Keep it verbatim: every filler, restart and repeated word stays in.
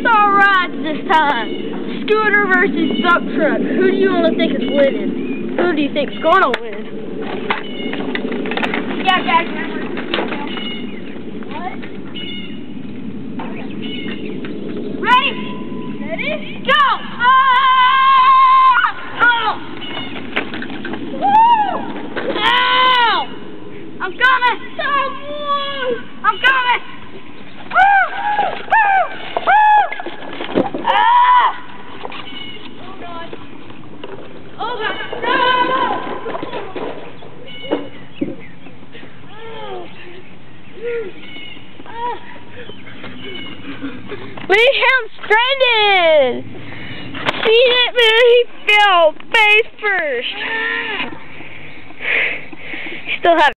chainsaw rides this time. Scooter versus dump truck. Who do you want to think is winning? Who do you think's gonna win? Yeah, guys, remember. What? Ready? Ready? Go! Ah! Oh! Woo! Ow! I'm coming! Someone! I'm coming! Woo! Woo! Woo! Ah! Oh God! Oh God! No! Leave him stranded! See it, man, he fell face first. Still have